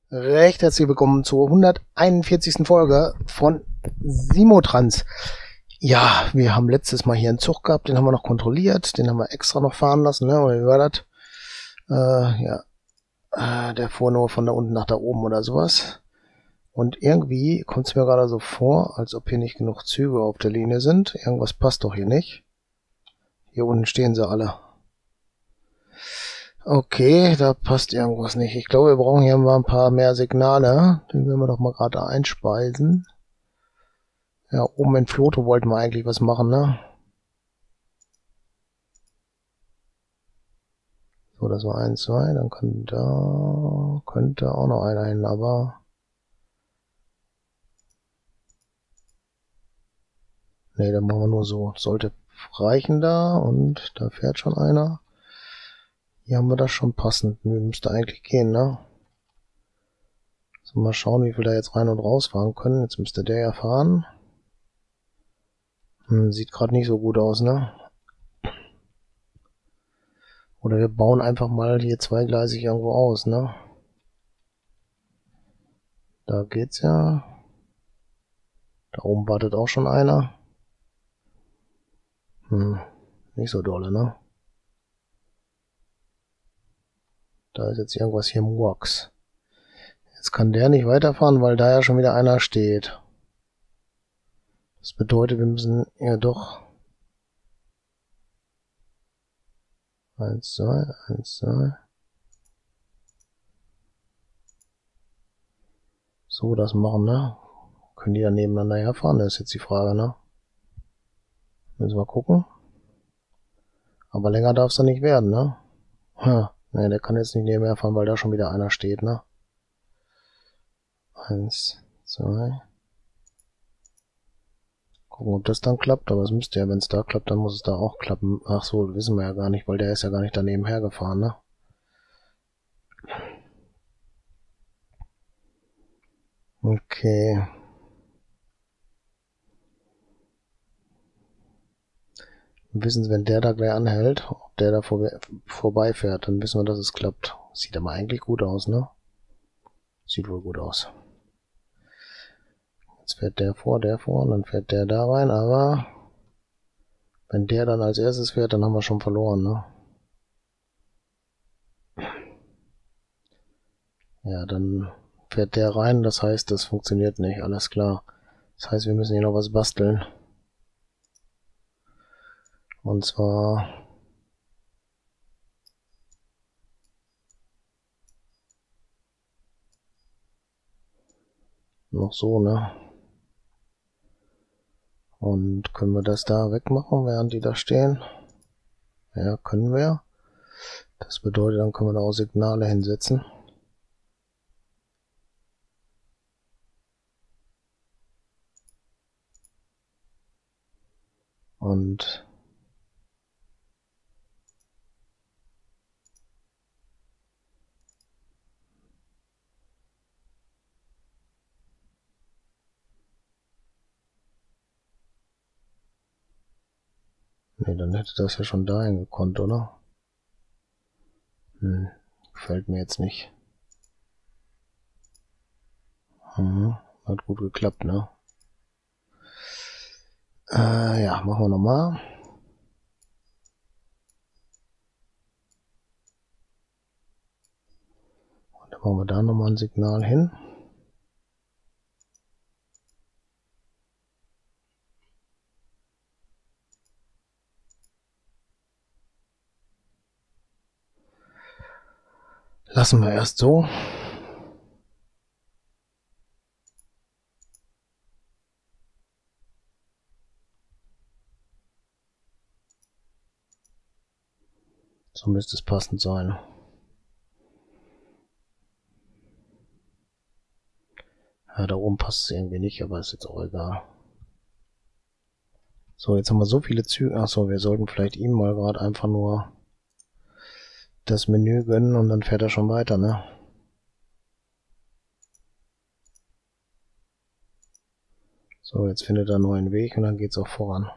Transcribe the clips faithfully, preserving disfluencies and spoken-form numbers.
Recht herzlich willkommen zur hunderteinundvierzigsten Folge von Simotrans. Ja, wir haben letztes Mal hier einen Zug gehabt, den haben wir noch kontrolliert, den haben wir extra noch fahren lassen, ne? Oder wie war das? Äh, ja, äh, der fuhr nur von da unten nach da oben oder sowas. Und irgendwie kommt es mir gerade so vor, als ob hier nicht genug Züge auf der Linie sind. Irgendwas passt doch hier nicht. Hier unten stehen sie alle. Okay, da passt irgendwas nicht. Ich glaube, wir brauchen hier mal ein paar mehr Signale. Die werden wir doch mal gerade einspeisen. Ja, oben in Floto wollten wir eigentlich was machen, ne? So, das war eins, zwei. Dann kann da, könnte auch noch einer hin, aber... Ne, dann machen wir nur so. Sollte reichen da und da fährt schon einer. Hier haben wir das schon passend. Müsste eigentlich gehen, ne? So, mal schauen, wie viel da jetzt rein und raus fahren können. Jetzt müsste der ja fahren. Hm, sieht gerade nicht so gut aus, ne? Oder wir bauen einfach mal hier zweigleisig irgendwo aus, ne? Da geht's ja. Da oben wartet auch schon einer. Hm, nicht so dolle, ne? Da ist jetzt irgendwas hier im Works. Jetzt kann der nicht weiterfahren, weil da ja schon wieder einer steht. Das bedeutet, wir müssen ja doch... Eins, zwei, eins, zwei. So das machen, ne? Können die dann nebeneinander herfahren? Das ist jetzt die Frage, ne? Müssen wir gucken. Aber länger darf es dann nicht werden, ne? Ha, ne, der kann jetzt nicht nebenher fahren, weil da schon wieder einer steht, ne? Eins, zwei. Gucken, ob das dann klappt, aber es müsste ja, wenn es da klappt, dann muss es da auch klappen. Ach so, wissen wir ja gar nicht, weil der ist ja gar nicht daneben hergefahren, ne? Okay. Wissen Sie, wenn der da gleich anhält, ob der da vor, vorbeifährt, dann wissen wir, dass es klappt. Sieht aber eigentlich gut aus, ne? Sieht wohl gut aus. Jetzt fährt der vor, der vor, und dann fährt der da rein, aber wenn der dann als erstes fährt, dann haben wir schon verloren, ne? Ja, dann fährt der rein, das heißt, das funktioniert nicht, alles klar. Das heißt, wir müssen hier noch was basteln. Und zwar... noch so, ne? Und können wir das da wegmachen, während die da stehen? Ja, können wir. Das bedeutet, dann können wir da auch Signale hinsetzen. Und ne, dann hätte das ja schon dahin gekonnt, oder? Hm, gefällt mir jetzt nicht. Mhm, hat gut geklappt, ne? Äh, ja, machen wir nochmal. Und dann machen wir da nochmal ein Signal hin. Lassen wir erst so. So müsste es passend sein. Ja, da oben passt es irgendwie nicht, aber ist jetzt auch egal. So, jetzt haben wir so viele Züge. Achso, wir sollten vielleicht ihm mal gerade einfach nur das Menü gönnen und dann fährt er schon weiter, ne? So, jetzt findet er nur einen Weg und dann geht's auch voran.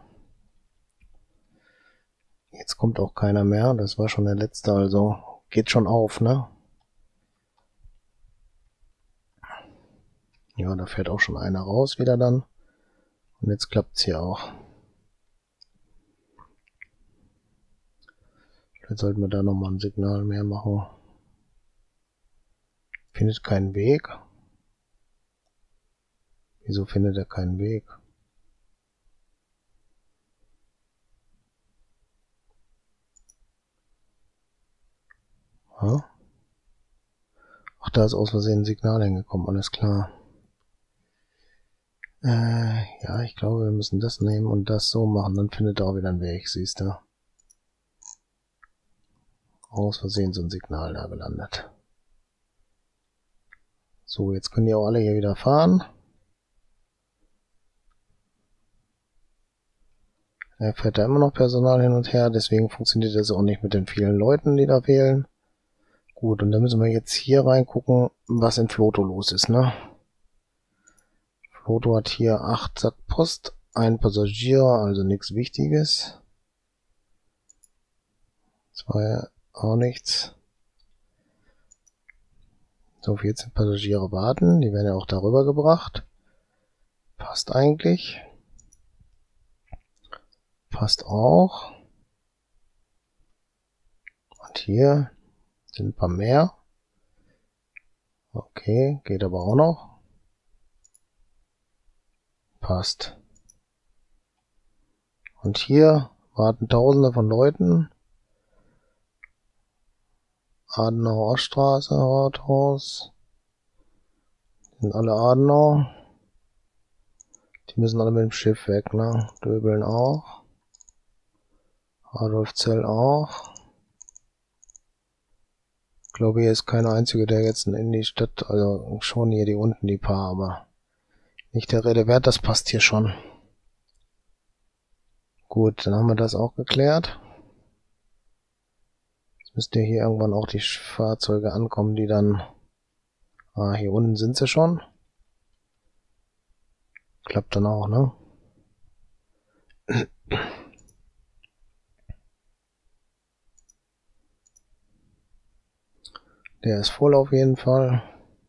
Jetzt kommt auch keiner mehr, das war schon der letzte, also geht schon auf, ne? Ja, da fährt auch schon einer raus wieder dann. Und jetzt klappt's hier auch. Vielleicht sollten wir da nochmal ein Signal mehr machen. Findet keinen Weg. Wieso findet er keinen Weg? Hm? Ach, da ist aus Versehen ein Signal hingekommen, alles klar. Äh, ja, ich glaube, wir müssen das nehmen und das so machen, dann findet er auch wieder einen Weg, siehst du. Aus Versehen so ein Signal da gelandet. So, jetzt können die auch alle hier wieder fahren. Er fährt da immer noch Personal hin und her, deswegen funktioniert das auch nicht mit den vielen Leuten, die da fehlen. Gut, und dann müssen wir jetzt hier reingucken, was in Floto los ist, ne? Floto hat hier acht Sack Post, ein Passagier, also nichts Wichtiges. Zwei, auch nichts. So, vierzehn Passagiere warten, die werden ja auch darüber gebracht. Passt eigentlich. Passt auch. Und hier sind ein paar mehr. Okay, geht aber auch noch. Passt. Und hier warten Tausende von Leuten. Adenauer Oststraße, Rathaus. Sind alle Adenau. Die müssen alle mit dem Schiff weg, ne? Döbeln auch. Adolfzell auch. Ich glaube, hier ist kein einziger, der jetzt in die Stadt, also schon hier die unten, die paar, aber nicht der Rede wert, das passt hier schon. Gut, dann haben wir das auch geklärt. Jetzt müsste hier irgendwann auch die Fahrzeuge ankommen, die dann... Ah, hier unten sind sie schon. Klappt dann auch, ne? Der ist voll auf jeden Fall.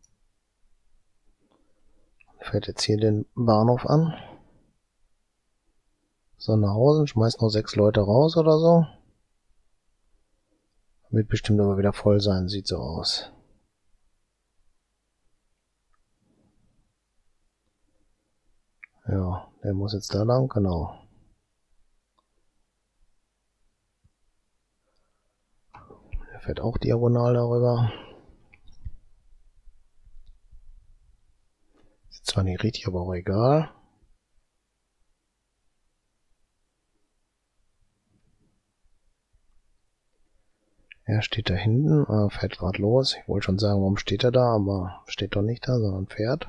Fährt jetzt hier den Bahnhof an. Sonderhausen, schmeißt noch sechs Leute raus oder so. Wird bestimmt aber wieder voll sein, sieht so aus. Ja, der muss jetzt da lang, genau. Der fährt auch diagonal darüber. Ist zwar nicht richtig, aber auch egal. Er steht da hinten, äh, fährt gerade los. Ich wollte schon sagen, warum steht er da, aber steht doch nicht da, sondern fährt.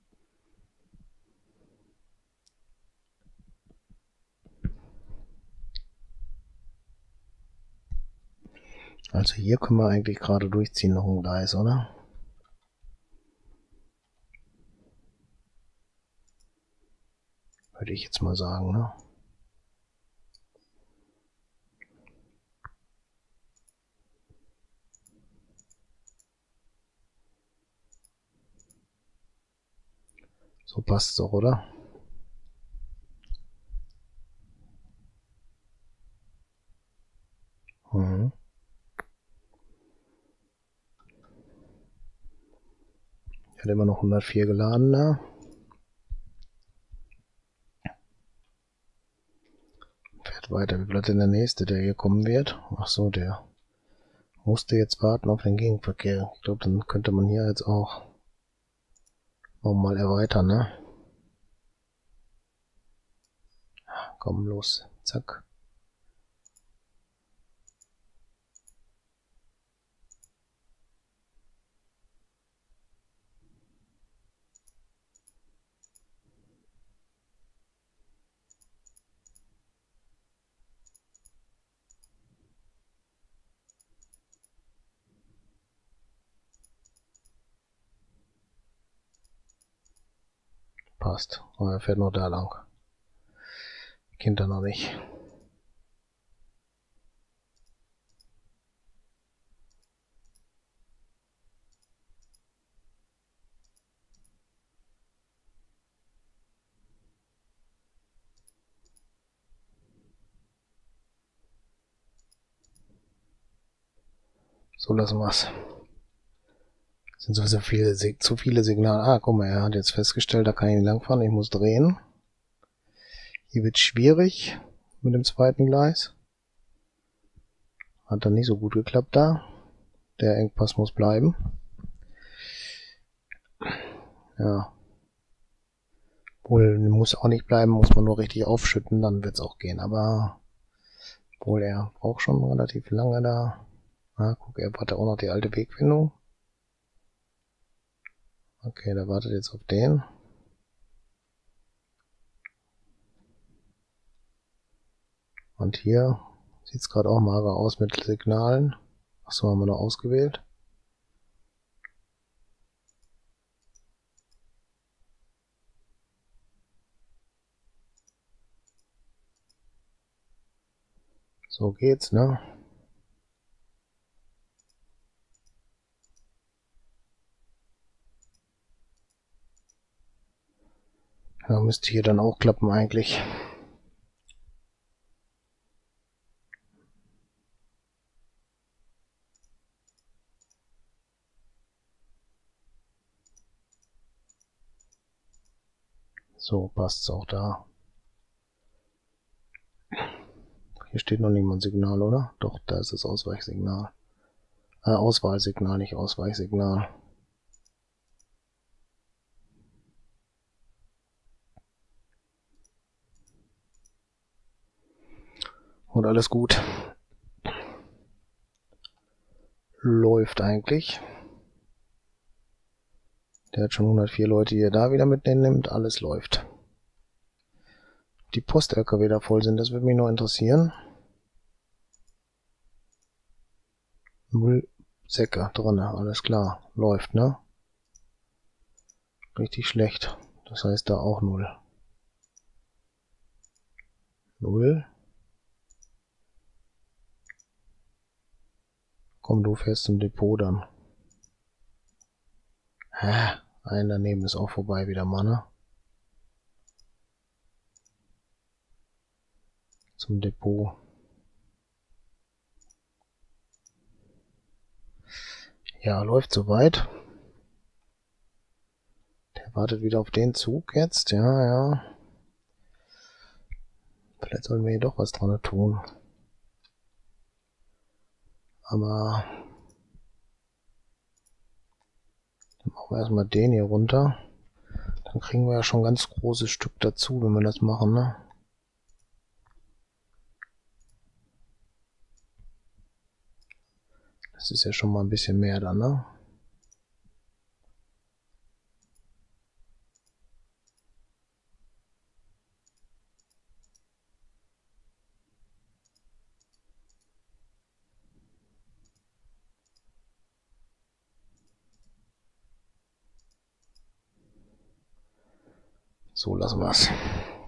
Also hier können wir eigentlich gerade durchziehen, noch ein Gleis, oder? Würde ich jetzt mal sagen, ne? So passt's doch, oder? Mhm. Ich hatte immer noch hundertvier geladen, ne? Fährt weiter. Wie bleibt denn der nächste, der hier kommen wird? Ach so, der musste jetzt warten auf den Gegenverkehr. Ich glaube, dann könnte man hier jetzt auch nochmal erweitern, ne? Komm, los. Zack. Passt. Aber er fährt nur da lang. Kennt er noch nicht. So lassen wir's. Sind sowieso viele, zu viele Signale. Ah, guck mal, er hat jetzt festgestellt, da kann ich nicht langfahren, ich muss drehen. Hier wird schwierig mit dem zweiten Gleis. Hat dann nicht so gut geklappt da. Der Engpass muss bleiben. Ja. Wohl muss auch nicht bleiben, muss man nur richtig aufschütten, dann wird's auch gehen. Aber wohl, er braucht schon relativ lange da. Na, guck, er hat auch noch die alte Wegfindung. Okay, der wartet jetzt auf den. Und hier sieht's gerade auch mager aus mit Signalen. Achso, haben wir noch ausgewählt. So geht's, ne? Ja, müsste hier dann auch klappen eigentlich. So, passt's auch da. Hier steht noch nicht mal ein Signal, oder? Doch, da ist das Ausweichsignal. Äh, Auswahlsignal, nicht Ausweichsignal. Und alles gut. Läuft eigentlich. Der hat schon hundertvier Leute, die er da wieder mitnimmt. Alles läuft. Ob die Post-L K W da voll sind, das würde mich noch interessieren. Null Säcke drin, alles klar. Läuft, ne? Richtig schlecht. Das heißt da auch null. Null. Komm, du fährst zum Depot dann. Hä? Ein daneben ist auch vorbei wieder mal, ne? Zum Depot. Ja, läuft soweit. Der wartet wieder auf den Zug jetzt. Ja, ja. Vielleicht sollten wir hier doch was dran tun. Aber dann machen wir erstmal den hier runter. Dann kriegen wir ja schon ein ganz großes Stück dazu, wenn wir das machen, ne? Das ist ja schon mal ein bisschen mehr dann, ne? So lassen wir es.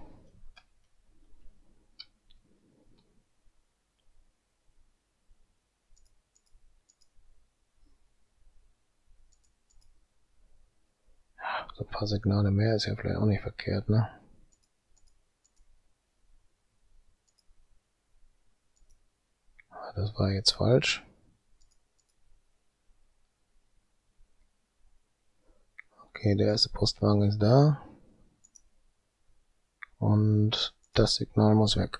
So ein paar Signale mehr ist ja vielleicht auch nicht verkehrt, ne? Das war jetzt falsch. Okay, der erste Postwagen ist da. Und das Signal muss weg.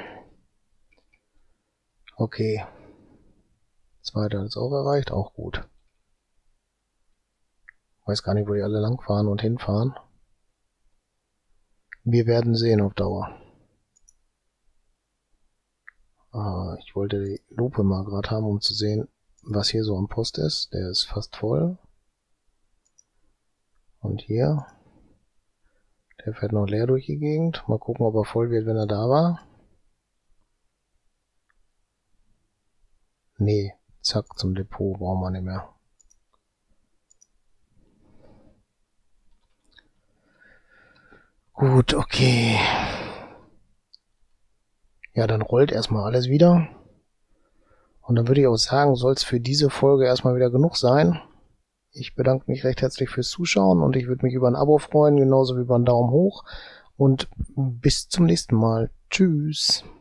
Okay. Zweiter ist auch erreicht, auch gut. Weiß gar nicht, wo die alle langfahren und hinfahren. Wir werden sehen auf Dauer. Ah, ich wollte die Lupe mal gerade haben, um zu sehen, was hier so am Post ist. Der ist fast voll. Und hier. Der fährt noch leer durch die Gegend. Mal gucken, ob er voll wird, wenn er da war. Nee, zack, zum Depot brauchen wir nicht mehr. Gut, okay. Ja, dann rollt erstmal alles wieder. Und dann würde ich auch sagen, soll es für diese Folge erstmal wieder genug sein. Ich bedanke mich recht herzlich fürs Zuschauen und ich würde mich über ein Abo freuen, genauso wie über einen Daumen hoch. Und bis zum nächsten Mal. Tschüss.